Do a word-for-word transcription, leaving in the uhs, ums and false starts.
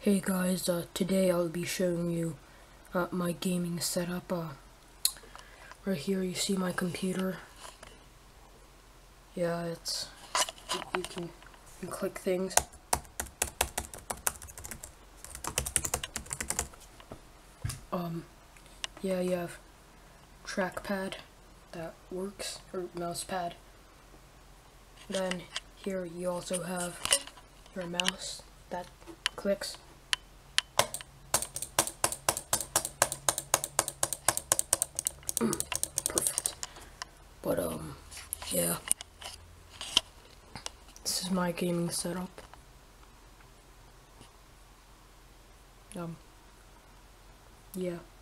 Hey guys, uh, today I'll be showing you uh, my gaming setup. Uh, right here you see my computer. Yeah, it's, you can, you can click things. Um, yeah, you have trackpad that works, or mouse pad. Then here you also have your mouse that clicks. Perfect. But um, yeah. This is my gaming setup. Um, yeah.